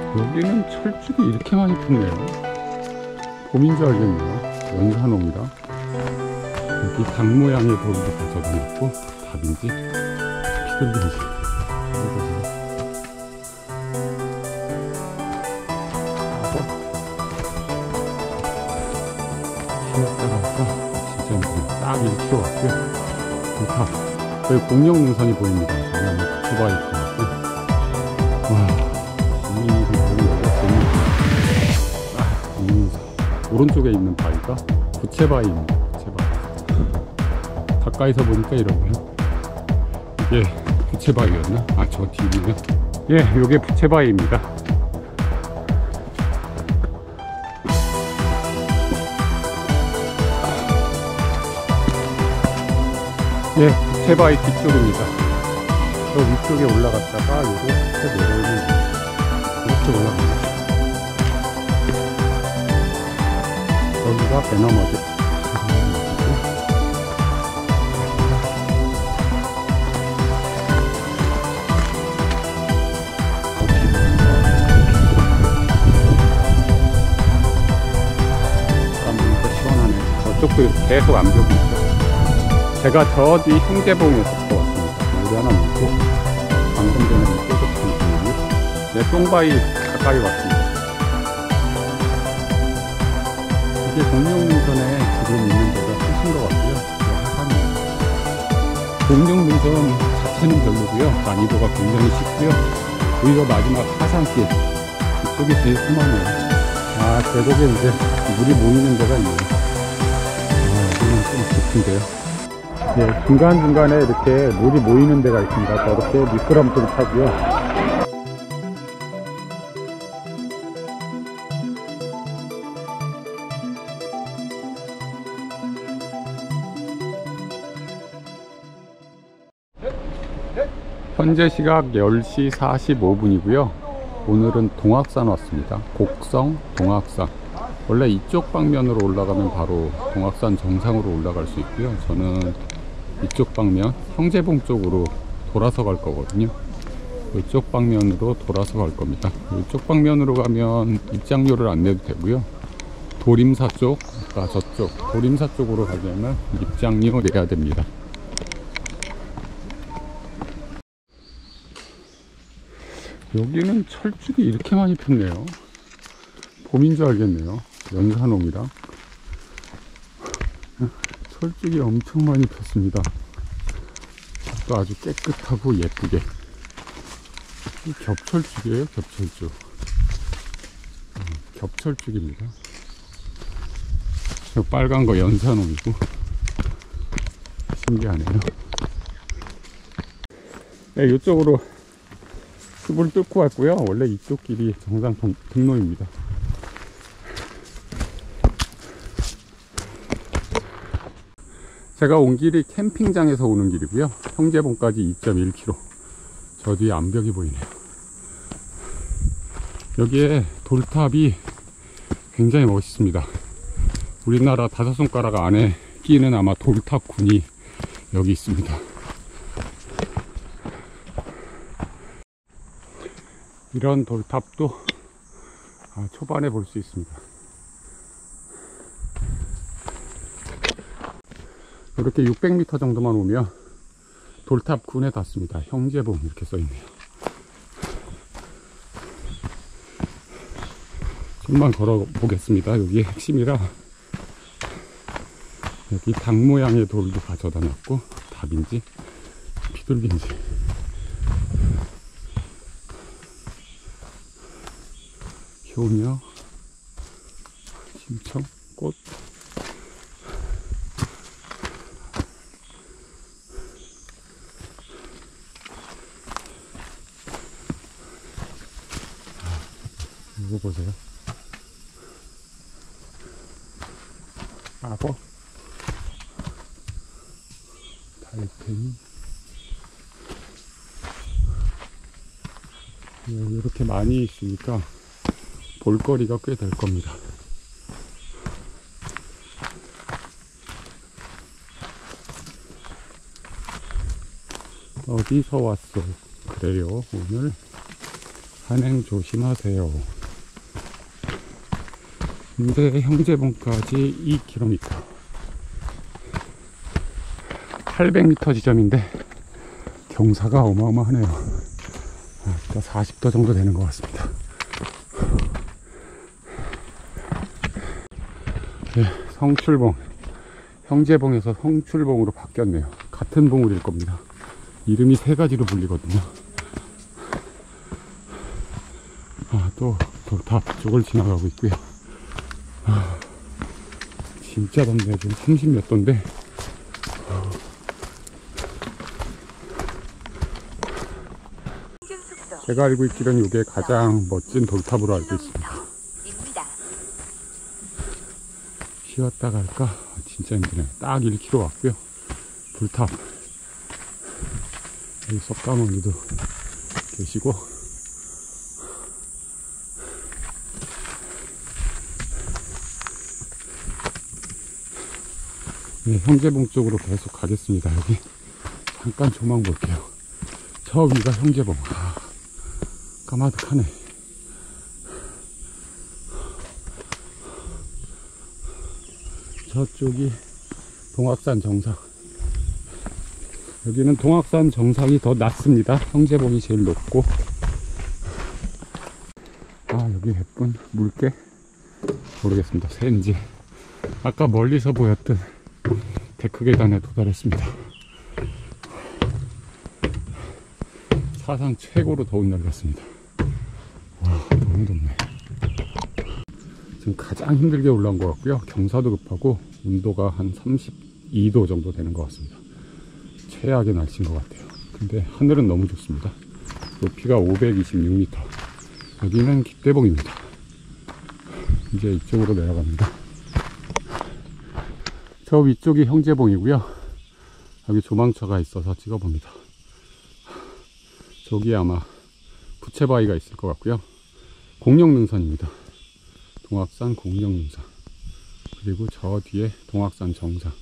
여기는 철쭉이 이렇게 많이 폈네요. 봄인 줄 알겠네요. 연산홍이라. 여기 닭 모양의 돌도 가져다 놨고, 닭인지 피들인지 모르겠어요. 키웠다가 진짜 딱 1kg 왔고요. 좋다. 여기 공룡능선이 보입니다. 저는 부츠바이 같고. 와. 오른쪽에 있는 바위가 부채바위입니다. 부채바위. 가까이서 보니까 이러고요. 이게 부채바위였나? 아, 저 뒤로요. 예, 요게 부채바위입니다. 예, 부채바위 뒤쪽입니다. 저 위쪽에 올라갔다가 요렇게 내려오는 이렇게 올라갑니다. 여기가 배너머지. 시원하네. 저쪽도 계속 암벽이 있어요. 제가 저 뒤 형제봉에서 왔습니다. 우리 하나 먹고 방금 전에 깨끗한 네, 똥바위 가까이 왔습니다. 이게 공룡능선에 지금 있는 데가 끝인 것 같고요. 하산이에요. 공룡능선 자체는 별로고요. 난이도가 굉장히 쉽고요. 오히려 마지막 하산길 이쪽이 제일 험하네요. 아, 계곡에 이제 물이 모이는 데가 있네요. 아, 여기는 좀 깊은데요. 네, 중간중간에 이렇게 물이 모이는 데가 있습니다. 저렇게 미끄럼틀 타고요. 현재 시각 10시 45분이고요. 오늘은 동악산 왔습니다. 곡성 동악산. 원래 이쪽 방면으로 올라가면 바로 동악산 정상으로 올라갈 수 있고요. 저는 이쪽 방면 형제봉 쪽으로 돌아서 갈 거거든요. 이쪽 방면으로 돌아서 갈 겁니다. 이쪽 방면으로 가면 입장료를 안 내도 되고요. 도림사 쪽, 저쪽 도림사 쪽으로 가려면 입장료 내야 됩니다. 여기는 철쭉이 이렇게 많이 폈네요. 봄인 줄 알겠네요. 연산홍이라. 철쭉이 엄청 많이 폈습니다. 또 아주 깨끗하고 예쁘게. 겹철쭉이에요, 겹철쭉. 겹철쭉입니다. 저 빨간 거 연산홍이고. 신기하네요. 네, 이쪽으로 숲을 뚫고 왔고요. 원래 이쪽 길이 정상 등로입니다. 제가 온 길이 캠핑장에서 오는 길이고요. 형제봉까지 2.1km. 저 뒤에 암벽이 보이네요. 여기에 돌탑이 굉장히 멋있습니다. 우리나라 5손가락 안에 끼는 아마 돌탑군이 여기 있습니다. 이런 돌탑도 초반에 볼 수 있습니다. 이렇게 600m 정도만 오면 돌탑 군에 닿습니다. 형제봉 이렇게 써있네요. 좀만 걸어 보겠습니다. 여기 핵심이라. 여기 닭 모양의 돌도 가져다 놨고, 닭인지 비둘기인지. 효녀, 심청, 꽃. 이거 보세요. 악어, 달팽이. 이렇게 많이 있으니까 볼거리가 꽤 될 겁니다. 어디서 왔어? 그래요. 오늘 산행 조심하세요. 근데 형제봉까지 2km, 800m 지점인데 경사가 어마어마하네요. 40도 정도 되는 것 같습니다. 네, 성출봉, 형제봉에서 성출봉으로 바뀌었네요. 같은 봉우리일 겁니다. 이름이 세 가지로 불리거든요. 또 돌탑 쪽을 지나가고 있고요. 진짜 덥네요. 지금 30몇 도인데 제가 알고 있기로는 이게 가장 멋진 돌탑으로 알고 있습니다. 쉬었다 갈까? 진짜 힘드네요. 딱 1km 왔고요. 돌탑, 여기 석가모니도 계시고, 네, 형제봉 쪽으로 계속 가겠습니다. 여기 잠깐 조망 볼게요. 저 위가 형제봉. 까마득하네. 저쪽이 동악산 정상. 여기는 동악산 정상이 더 낮습니다. 형제봉이 제일 높고. 여기 예쁜 물개? 모르겠습니다. 새인지. 아까 멀리서 보였던 데크 계단에 도달했습니다. 사상 최고로 더운 날 같습니다. 와, 너무 덥네. 지금 가장 힘들게 올라온 것 같고요. 경사도 급하고 온도가 한 32도 정도 되는 것 같습니다. 최악의 날씨인 것 같아요. 근데 하늘은 너무 좋습니다. 높이가 526m. 여기는 깃대봉입니다. 이제 이쪽으로 내려갑니다. 저 위쪽이 형제봉이고요. 여기 조망처가 있어서 찍어봅니다. 저기 아마 부채바위가 있을 것 같고요. 공룡능선입니다. 동악산 공룡능선. 그리고 저 뒤에 동악산 정상.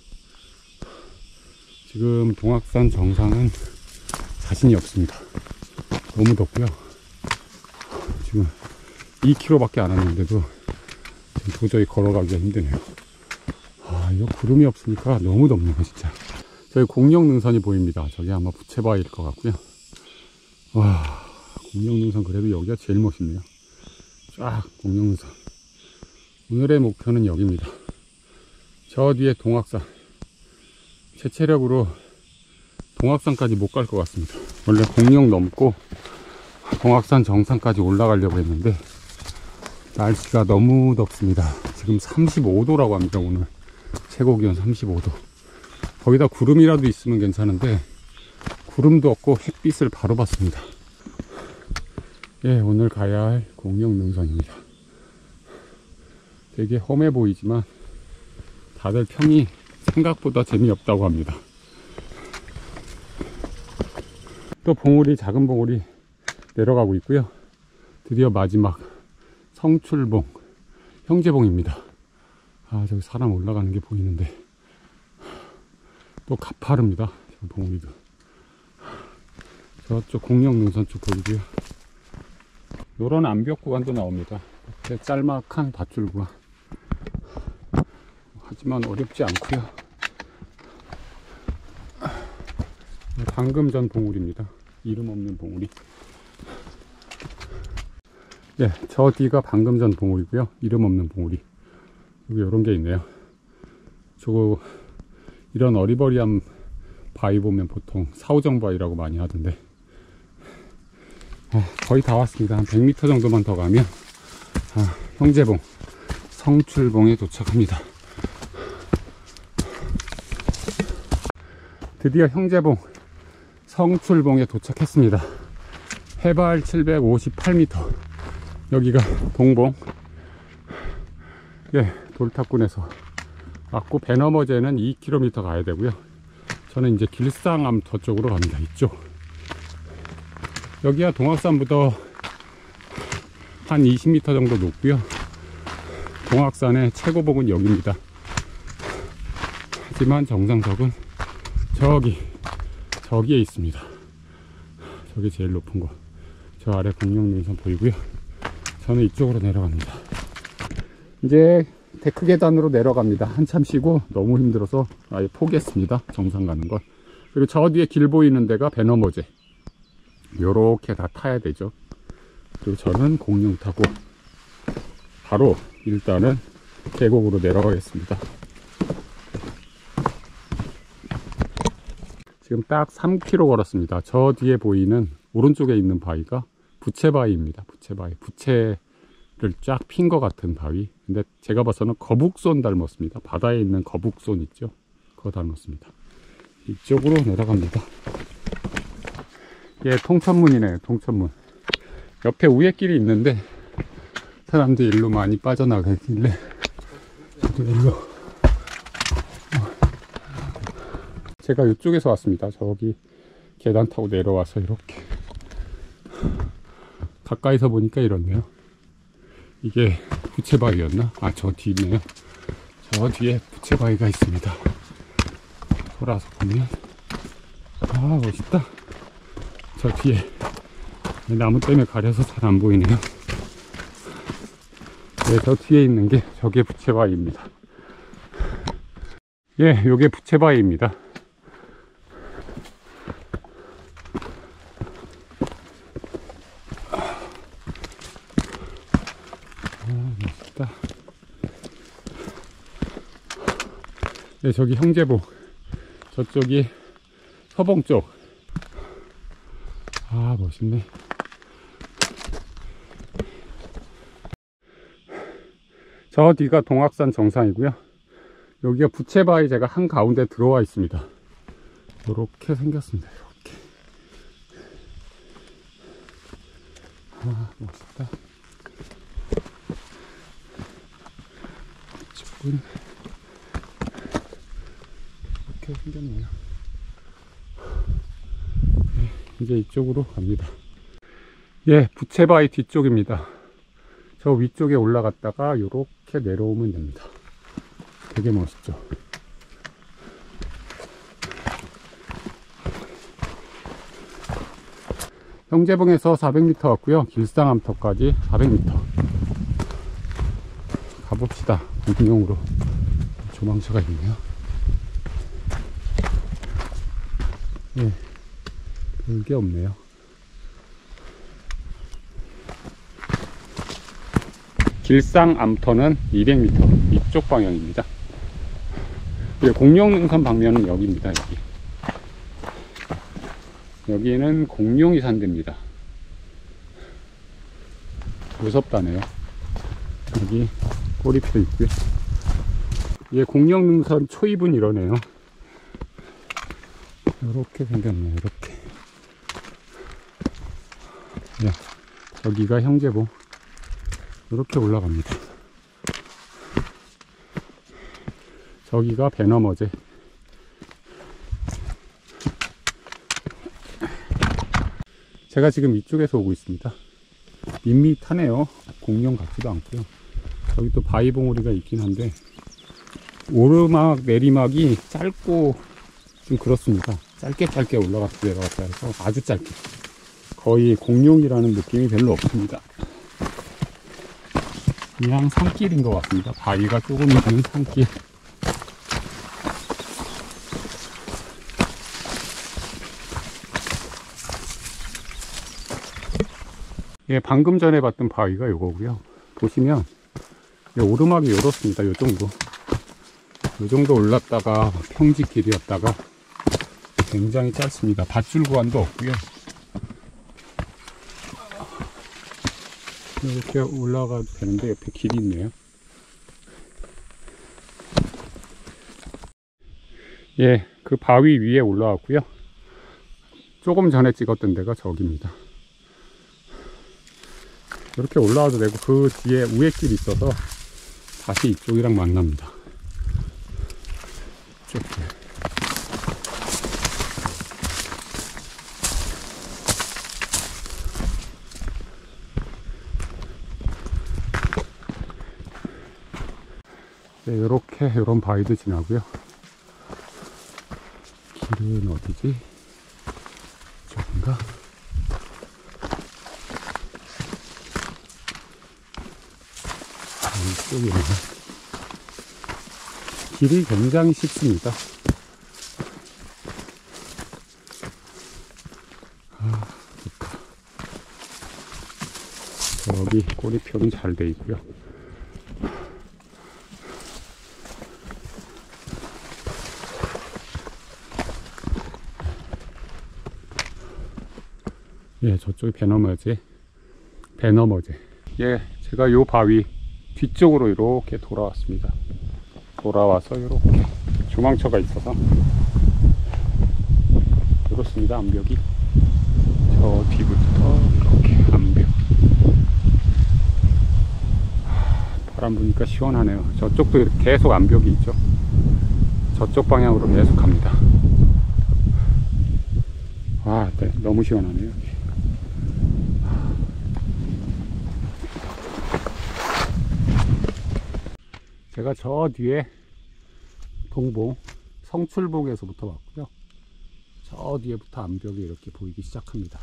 지금 동악산 정상은 자신이 없습니다. 너무 덥고요. 지금 2km 밖에 안 왔는데도 지금 도저히 걸어가기가 힘드네요. 이거 구름이 없으니까 너무 덥네요, 진짜. 저기 공룡능선이 보입니다. 저기 아마 부채바위일 것 같고요. 와, 공룡능선 그래도 여기가 제일 멋있네요. 쫙 공룡능선. 오늘의 목표는 여기입니다. 저 뒤에 동악산. 제 체력으로 동악산까지 못 갈 것 같습니다. 원래 공룡 넘고 동악산 정상까지 올라가려고 했는데 날씨가 너무 덥습니다. 지금 35도라고 합니다. 오늘 최고기온 35도. 거기다 구름이라도 있으면 괜찮은데 구름도 없고 햇빛을 바로 받습니다. 예, 오늘 가야 할 공룡능선입니다. 되게 험해 보이지만 다들 평이 생각보다 재미없다고 합니다. 또 봉우리, 작은 봉우리 내려가고 있고요. 드디어 마지막 성출봉, 형제봉입니다. 저기 사람 올라가는 게 보이는데 또 가파릅니다. 저 봉우리도. 저쪽 공룡능선 쪽 보이고요. 노란 암벽 구간도 나옵니다. 이렇게 짤막한 밧줄 구간. 하지만 어렵지 않고요. 방금 전 봉우리입니다. 이름 없는 봉우리. 네, 저 뒤가 방금 전 봉우리고요. 이름 없는 봉우리. 여기 이런 게 있네요. 저거 이런 어리버리한 바위 보면 보통 사오정 바위라고 많이 하던데 거의 다 왔습니다. 한 100m 정도만 더 가면 형제봉 성출봉에 도착합니다. 드디어 형제봉 성출봉에 도착했습니다. 해발 758m. 여기가 동봉. 예, 돌탑군에서 왔고 배 너머제는 2km 가야 되고요. 저는 이제 길상암터 쪽으로 갑니다. 이쪽. 여기가 동악산보다 한 20m 정도 높고요. 동악산의 최고봉은 여기입니다. 하지만 정상석은 저기에 있습니다. 저기 제일 높은 거. 저 아래 공룡능선 보이고요. 저는 이쪽으로 내려갑니다. 이제 데크 계단으로 내려갑니다. 한참 쉬고 너무 힘들어서 아예 포기했습니다. 정상 가는 건. 그리고 저 뒤에 길 보이는 데가 배너머제. 요렇게 다 타야 되죠. 그리고 저는 공룡 타고 바로 일단은 계곡으로 내려가겠습니다. 지금 딱 3km 걸었습니다. 저 뒤에 보이는 오른쪽에 있는 바위가 부채바위입니다. 부채바위. 부채를 쫙 핀 것 같은 바위. 근데 제가 봐서는 거북손 닮았습니다. 바다에 있는 거북손 있죠? 그거 닮았습니다. 이쪽으로 내려갑니다. 예, 통천문이네요. 통천문. 옆에 우회길이 있는데 사람들이 일로 많이 빠져나가길래 저도 일로. 제가 이쪽에서 왔습니다. 저기 계단 타고 내려와서 이렇게 가까이서 보니까 이렇네요. 이게 부채바위였나? 아, 저 뒤네요. 저 뒤에 부채바위가 있습니다. 돌아서 보면 아, 멋있다. 저 뒤에 나무 때문에 가려서 잘 안 보이네요. 네, 저 뒤에 있는 게 저게 부채바위입니다. 예, 요게 부채바위입니다. 멋있다. 네, 저기 형제봉, 저쪽이 서봉 쪽. 아, 멋있네. 저 뒤가 동악산 정상이고요. 여기가 부채바위 제가 한가운데 들어와 있습니다. 이렇게 생겼습니다. 이렇게. 아, 멋있다. 이쪽은 이렇게 생겼네요. 네, 이제 이쪽으로 갑니다. 예, 부채바위 뒤쪽입니다. 저 위쪽에 올라갔다가 이렇게 내려오면 됩니다. 되게 멋있죠. 형제봉에서 400m 왔고요. 길상암터까지 400m. 가봅시다. 공룡으로. 조망차가 있네요. 예, 별게 없네요. 길상암터는 200m 이쪽 방향입니다. 공룡능선 방면은 여기입니다. 여기는 공룡이 산답니다. 무섭다네요. 여기 꼬리표 있고요. 예, 공룡능선 초입은 이러네요. 이렇게 생겼네요. 이렇게. 예, 여기가 형제봉. 이렇게 올라갑니다. 저기가 배너머제. 제가 지금 이쪽에서 오고 있습니다. 밋밋하네요. 공룡 같지도 않고요. 저기 또 바위봉우리가 있긴 한데 오르막 내리막이 짧고 좀 그렇습니다. 짧게 올라갔다 내려갔다 해서 아주 짧게, 거의 공룡이라는 느낌이 별로 없습니다. 그냥 산길인 것 같습니다. 바위가 조금 있는 산길. 예, 방금 전에 봤던 바위가 요거고요. 보시면 오르막이 요렇습니다. 요 정도 올랐다가 평지길이었다가 굉장히 짧습니다. 밧줄 구간도 없고요. 이렇게 올라가도 되는데 옆에 길이 있네요. 예, 그 바위 위에 올라왔고요. 조금 전에 찍었던 데가 저기입니다. 이렇게 올라와도 되고 그 뒤에 우회길이 있어서 다시 이쪽이랑 만납니다. 이쪽길. 네, 이런 바위도 지나고요. 길은 어디지? 저긴가? 이쪽이네. 길이 굉장히 쉽습니다. 아, 좋다. 여기 꼬리표는 잘 돼 있고요. 예, 저쪽이 배너머제. 예, 제가 요 바위 뒤쪽으로 이렇게 돌아왔습니다. 돌아와서 이렇게 조망처가 있어서 그렇습니다. 암벽이 저 뒤부터 이렇게 암벽. 바람 부니까 시원하네요. 저쪽도 이렇게 계속 암벽이 있죠. 저쪽 방향으로 계속 갑니다. 아, 네, 너무 시원하네요. 제가 저 뒤에 동봉 성출봉에서부터 왔고요. 저 뒤에부터 암벽이 이렇게 보이기 시작합니다.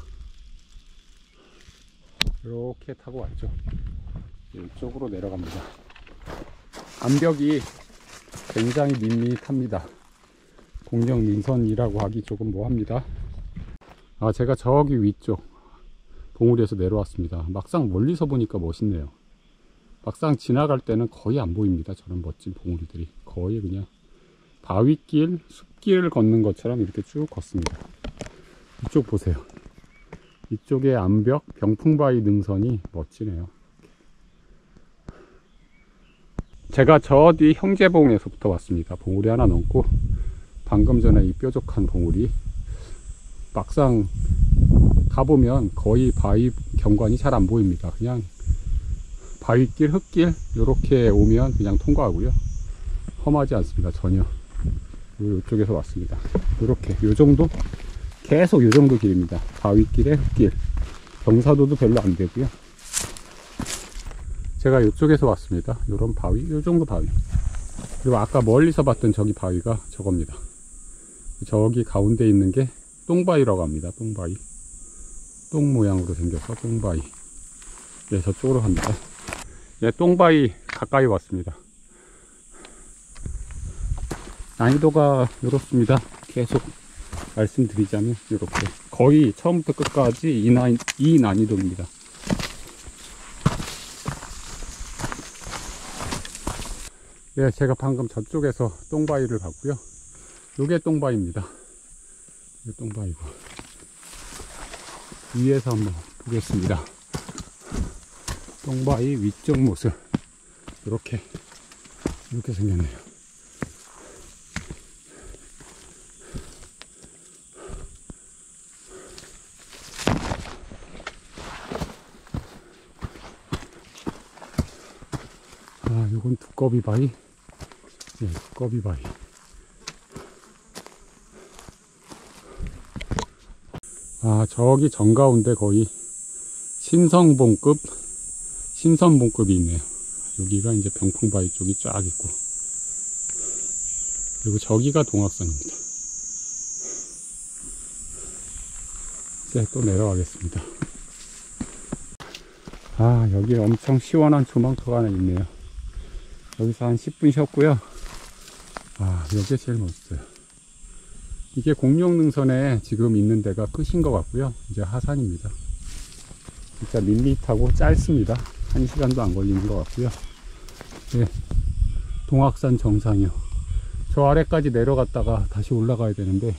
이렇게 타고 왔죠. 이쪽으로 내려갑니다. 암벽이 굉장히 밋밋합니다. 공룡능선이라고 하기 조금 뭐합니다. 아, 제가 저기 위쪽 봉우리에서 내려왔습니다. 막상 멀리서 보니까 멋있네요. 막상 지나갈 때는 거의 안 보입니다. 저런 멋진 봉우리들이 거의 그냥 바위길, 숲길을 걷는 것처럼 이렇게 쭉 걷습니다. 이쪽 보세요. 이쪽에 암벽, 병풍바위 능선이 멋지네요. 제가 저 뒤 형제봉에서부터 왔습니다. 봉우리 하나 넘고 방금 전에 이 뾰족한 봉우리, 막상 가보면 거의 바위 경관이 잘 안 보입니다. 그냥 바위길, 흙길 이렇게 오면 그냥 통과하고요. 험하지 않습니다. 전혀. 이쪽에서 왔습니다. 이렇게 요정도, 계속 요정도 길입니다. 바위길에 흙길. 경사도도 별로 안 되고요. 제가 이쪽에서 왔습니다. 요런 바위, 요정도 바위. 그리고 아까 멀리서 봤던 저기 바위가 저겁니다. 저기 가운데 있는 게 똥바위라고 합니다. 똥바위. 똥 모양으로 생겨서 똥바위. 네, 저쪽으로 갑니다. 네, 똥바위 가까이 왔습니다. 난이도가 이렇습니다. 계속 말씀드리자면 이렇게 거의 처음부터 끝까지 이 난이도입니다. 예, 제가 방금 저쪽에서 똥바위를 봤고요. 요게 똥바위입니다. 이게 똥바위고 위에서 한번 보겠습니다. 똥바위 위쪽 모습 이렇게 생겼네요. 아, 요건 두꺼비 바위. 네, 두꺼비 바위. 아, 저기 정가운데 거의 신선봉급이 있네요. 여기가 이제 병풍바위 쪽이 쫙 있고, 그리고 저기가 동학산입니다. 이제 또 내려가겠습니다. 아, 여기 엄청 시원한 조망터가 하나 있네요. 여기서 한 10분 쉬었고요. 아, 여기가 제일 멋있어요. 이게 공룡능선에 지금 있는 데가 끝인 것 같고요. 이제 하산입니다. 진짜 밋밋하고 짧습니다. 1시간도 안 걸리는 것 같고요. 네, 동학산 정상이요. 저 아래까지 내려갔다가 다시 올라가야 되는데,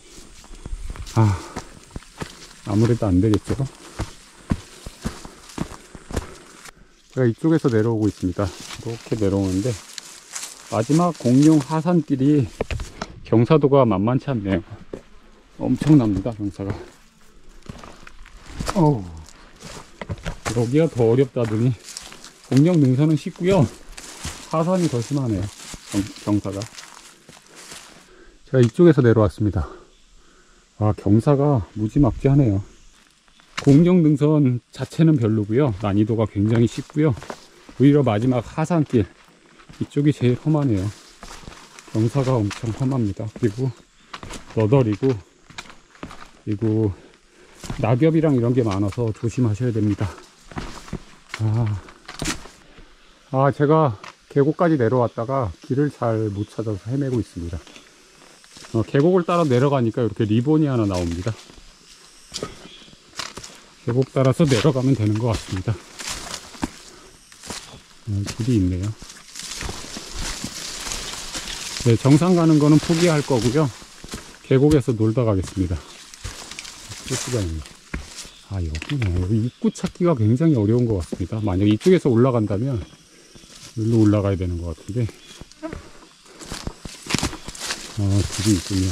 아무래도 안 되겠죠. 제가 이쪽에서 내려오고 있습니다. 이렇게 내려오는데 마지막 공룡 하산길이 경사도가 만만치 않네요. 엄청납니다, 경사가. 여기가 더 어렵다더니 공룡 능선은 쉽고요. 하산이 더 심하네요. 경사가. 제가 이쪽에서 내려왔습니다. 아, 경사가 무지막지하네요. 공룡 능선 자체는 별로고요. 난이도가 굉장히 쉽고요. 오히려 마지막 하산길 이쪽이 제일 험하네요. 경사가 엄청 험합니다. 그리고 너덜이고, 그리고 낙엽이랑 이런 게 많아서 조심하셔야 됩니다. 제가 계곡까지 내려왔다가 길을 잘 못 찾아서 헤매고 있습니다. 계곡을 따라 내려가니까 이렇게 리본이 하나 나옵니다. 계곡 따라서 내려가면 되는 것 같습니다. 길이 있네요. 네, 정상 가는 거는 포기할 거고요. 계곡에서 놀다 가겠습니다. 시간입니다. 아, 여기네. 여기 입구 찾기가 굉장히 어려운 것 같습니다. 만약 이쪽에서 올라간다면 여기로 올라가야 되는 것 같은데, 길이 있군요.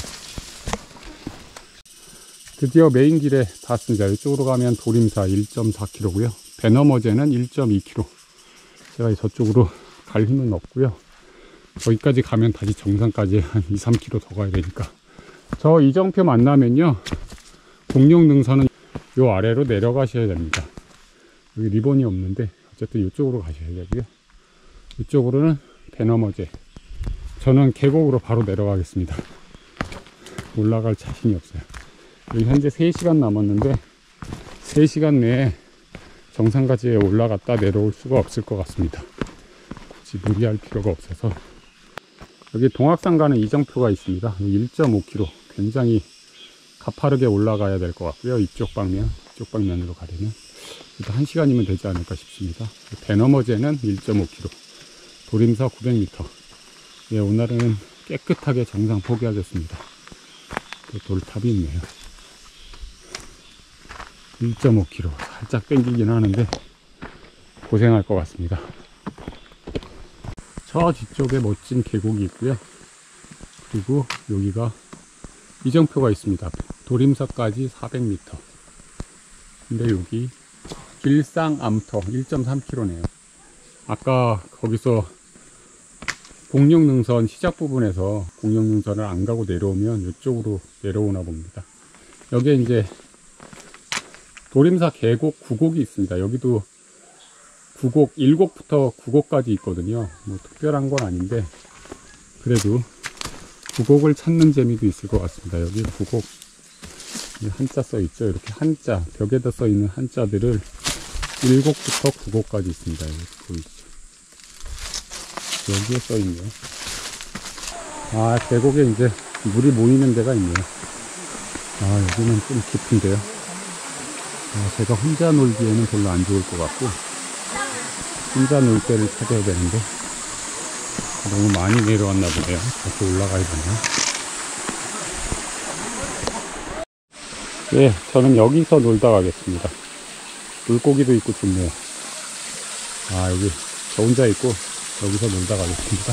드디어 메인 길에 닿았습니다. 이쪽으로 가면 도림사 1.4km고요. 배너머제는 1.2km. 제가 저쪽으로 갈 힘은 없고요. 거기까지 가면 다시 정상까지 한 2-3km 더 가야 되니까. 저 이정표 만나면요, 공룡능선은 요 아래로 내려가셔야 됩니다. 여기 리본이 없는데 어쨌든 이쪽으로 가셔야 되고요. 이쪽으로는 배너머제. 저는 계곡으로 바로 내려가겠습니다. 올라갈 자신이 없어요. 여기 현재 3시간 남았는데 3시간 내에 정상까지 올라갔다 내려올 수가 없을 것 같습니다. 굳이 무리할 필요가 없어서. 여기 동학산 가는 이정표가 있습니다. 1.5km. 굉장히 가파르게 올라가야 될 것 같고요. 이쪽 방면으로 가려면 일단 1시간이면 되지 않을까 싶습니다. 배너머제는 1.5km, 도림사 900m. 예, 오늘은 깨끗하게 정상 포기하겠습니다. 돌탑이 있네요. 1.5km. 살짝 땡기긴 하는데 고생할 것 같습니다. 저 뒤쪽에 멋진 계곡이 있고요. 그리고 여기가 이정표가 있습니다. 도림사까지 400m. 근데 여기 길상암터 1.3km네요. 아까 거기서 공룡능선 시작 부분에서 공룡능선을 안 가고 내려오면 이쪽으로 내려오나 봅니다. 여기에 이제 도림사 계곡 9곡이 있습니다. 여기도 9곡, 1곡부터 9곡까지 있거든요. 뭐 특별한 건 아닌데 그래도 9곡을 찾는 재미도 있을 것 같습니다. 여기 9곡 한자 써 있죠. 이렇게 한자, 벽에다 써 있는 한자들을 1곡부터 9곡까지 있습니다. 여기 보이시죠? 여기에 써 있네요. 아, 계곡에 이제 물이 모이는 데가 있네요. 아, 여기는 좀 깊은데요. 제가 혼자 놀기에는 별로 안 좋을 것 같고, 혼자 놀 때를 찾아야 되는데 너무 많이 내려왔나 보네요. 다시 올라가야 되나? 예, 저는 여기서 놀다 가겠습니다. 물고기도 있고 좋네요. 아, 여기 저 혼자 있고 여기서 놀다 가겠습니다.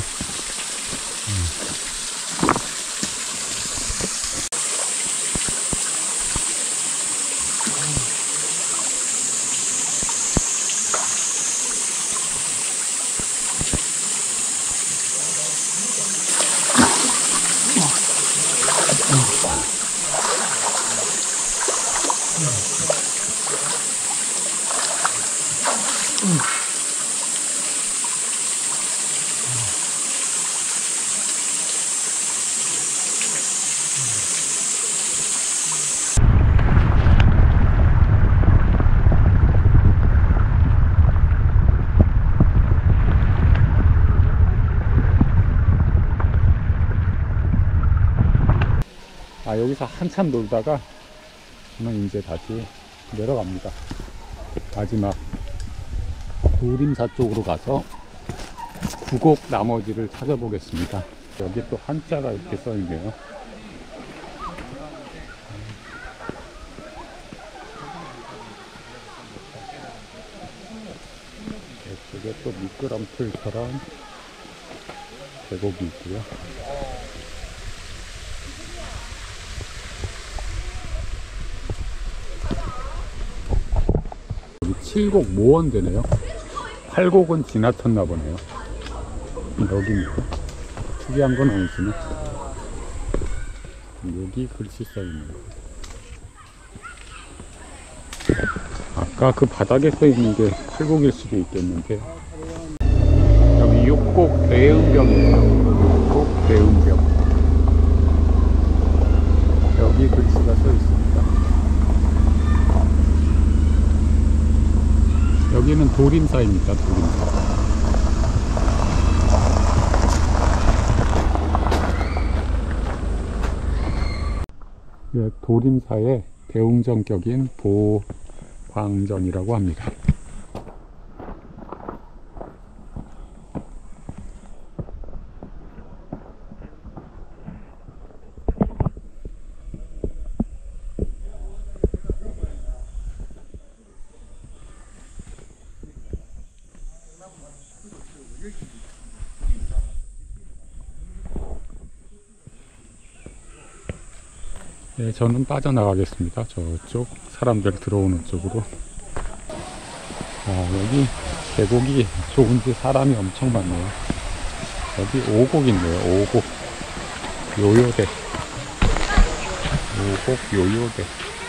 아, 여기서 한참 놀다가 저는 이제 다시 내려갑니다. 마지막 도림사 쪽으로 가서 9곡 나머지를 찾아보겠습니다. 여기 또 한자가 이렇게 써 있네요. 이쪽에 또 미끄럼틀처럼 계곡이 있고요. 여기 7곡 모원되네요. 8곡은 지나쳤나 보네요. 여기 특이한 건 아니지만 여기 글씨 써있네요. 아까 그 바닥에 써있는 게 8곡일 수도 있겠는데, 여기 6곡 대음벽입니다. 6곡 대음벽. 여기 글씨가 써있습니다. 여기는 도림사입니다. 도림사. 예, 도림사의 대웅전격인 보광전이라고 합니다. 네, 저는 빠져나가겠습니다. 저쪽 사람들 들어오는 쪽으로. 여기 계곡이 좋은지 사람이 엄청 많네요. 여기 오곡 있네요. 오곡 요요대. 오곡 요요대.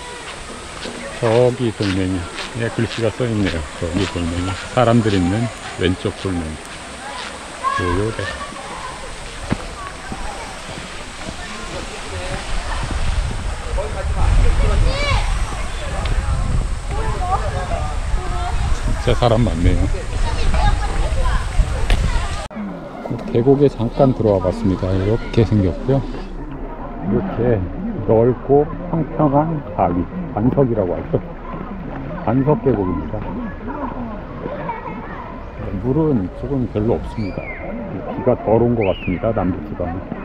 저기 돌멩이. 예, 글씨가 써있네요. 저기 돌멩이. 사람들 있는 왼쪽 돌멩이. 요요대. 진짜 사람 많네요. 계곡에 잠깐 들어와 봤습니다. 이렇게 생겼고요. 이렇게 넓고 평평한 바위, 반석이라고 하죠. 반석 계곡입니다. 물은 조금 별로 없습니다. 비가 덜 온 것 같습니다. 남부지방은.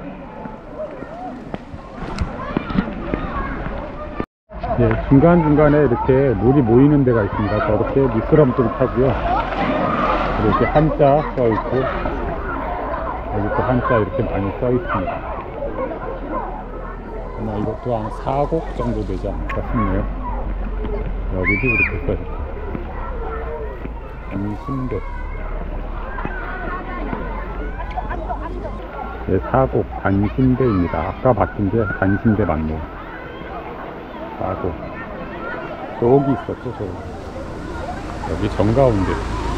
네, 중간중간에 이렇게 물이 모이는 데가 있습니다. 저렇게 미끄럼틀 타고요. 그리고 이렇게 한자 써 있고, 여기 또 한자 이렇게 많이 써 있습니다. 아마 이것도 한 4곡 정도 되지 않을까 싶네요. 여기도 이렇게 써 있고. 단신대. 네, 4곡 단신대입니다. 아까 봤던 게 단신대 맞네요. 저기 있었죠, 저기. 여기 정가운데.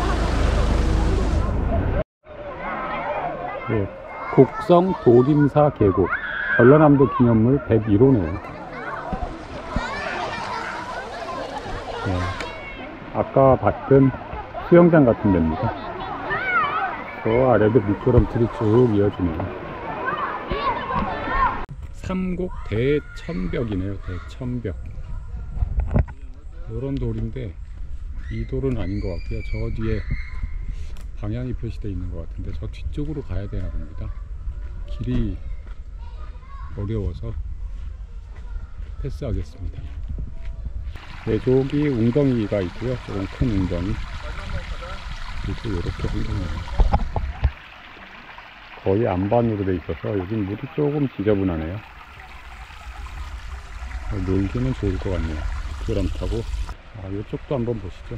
네, 곡성 도림사 계곡. 전라남도 기념물 101호네요. 네, 아까 봤던 수영장 같은 데입니다. 저 아래도 미끄럼틀이 쭉 이어지네요. 삼곡 대천벽이네요. 대천벽. 이런 돌인데 이 돌은 아닌 것 같고요. 저 뒤에 방향이 표시되어 있는 것 같은데 저 뒤쪽으로 가야 되나 봅니다. 길이 어려워서 패스하겠습니다. 네, 저기 웅덩이가 있고요. 조금 큰 웅덩이. 그리고 이렇게 생겼네요. 거의 안반으로 돼 있어서 여긴 물이 조금 지저분하네요. 놀기는 좋을 것 같네요. 그럼 타고 이쪽도 한번 보시죠.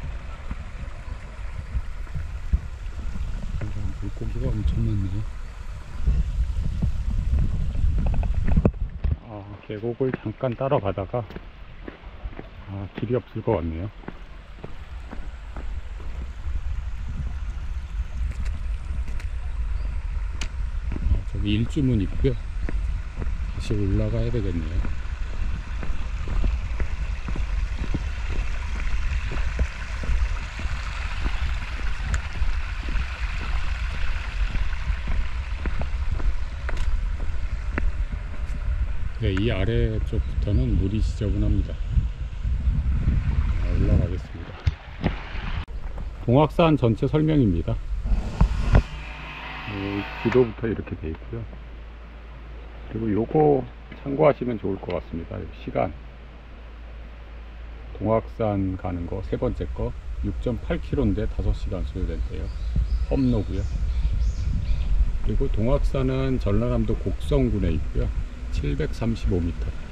물고기가 엄청 많네요. 계곡을 잠깐 따라가다가 길이 없을 것 같네요. 저기 일주문 있고요. 다시 올라가야 되겠네요. 네, 이 아래쪽부터는 물이 지저분합니다. 올라가겠습니다. 동악산 전체 설명입니다. 지도부터 이렇게 되어 있고요. 그리고 요거 참고하시면 좋을 것 같습니다. 시간. 동악산 가는 거 세 번째 거 6.8km인데 5시간 소요된대요. 험로고요. 그리고 동악산은 전라남도 곡성군에 있고요. 735m.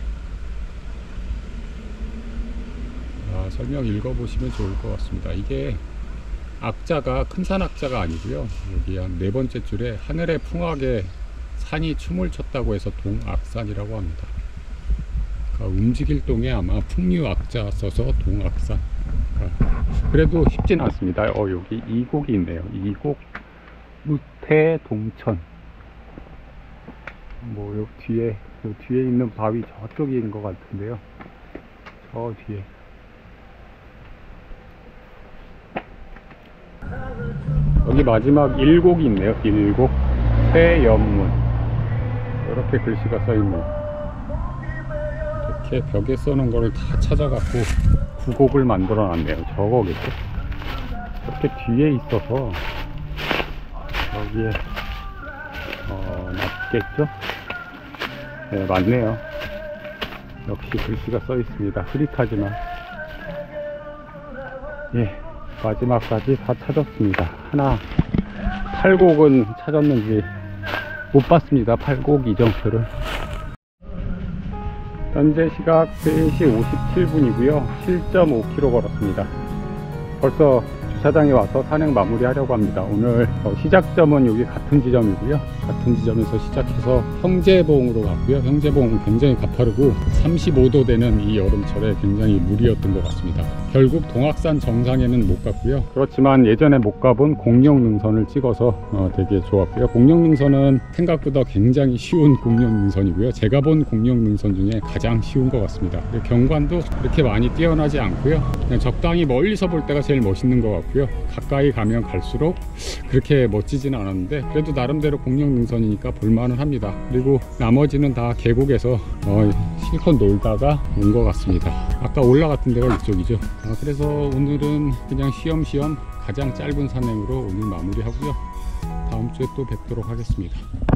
설명 읽어보시면 좋을 것 같습니다. 이게 악자가 큰산 악자가 아니고요. 여기 한 네 번째 줄에 하늘의 풍악에 산이 춤을 췄다고 해서 동악산이라고 합니다. 그러니까 움직일 동에 아마 풍류 악자 써서 동악산. 그래도 쉽진 않습니다. 여기 이곡이 있네요. 이곡 무태 동천. 요 뒤에 있는 바위 저쪽인 것 같은데요. 저 뒤에. 여기 마지막 1곡이 있네요. 1곡. 새연문. 이렇게 글씨가 써있네요. 이렇게 벽에 써놓은 거를 다 찾아갖고 구곡을 만들어 놨네요. 저거겠죠? 이렇게 뒤에 있어서 여기에 놨겠죠? 네, 맞네요. 역시 글씨가 써 있습니다. 흐릿하지만. 예, 마지막까지 다 찾았습니다. 하나, 팔곡은 찾았는지 못 봤습니다. 팔곡 이정표를. 현재 시각 3시 57분이고요 7.5km 걸었습니다. 벌써 주차장에 와서 산행 마무리 하려고 합니다. 오늘 시작점은 여기 같은 지점이고요. 같은 지점에서 시작해서 형제봉으로 갔고요. 형제봉은 굉장히 가파르고 35도 되는 이 여름철에 굉장히 무리였던 것 같습니다. 결국 동악산 정상에는 못 갔고요. 그렇지만 예전에 못 가본 공룡능선을 찍어서 되게 좋았고요. 공룡능선은 생각보다 굉장히 쉬운 공룡능선이고요. 제가 본 공룡능선 중에 가장 쉬운 것 같습니다. 경관도 그렇게 많이 뛰어나지 않고요. 그냥 적당히 멀리서 볼 때가 제일 멋있는 것 같고요. 가까이 가면 갈수록 그렇게 멋지지는 않았는데 그래도 나름대로 공룡능선이니까 볼만은 합니다. 그리고 나머지는 다 계곡에서 실컷 놀다가 온 것 같습니다. 아까 올라갔던 데가 이쪽이죠. 그래서 오늘은 그냥 쉬엄쉬엄 가장 짧은 산행으로 오늘 마무리하고요. 다음 주에 또 뵙도록 하겠습니다.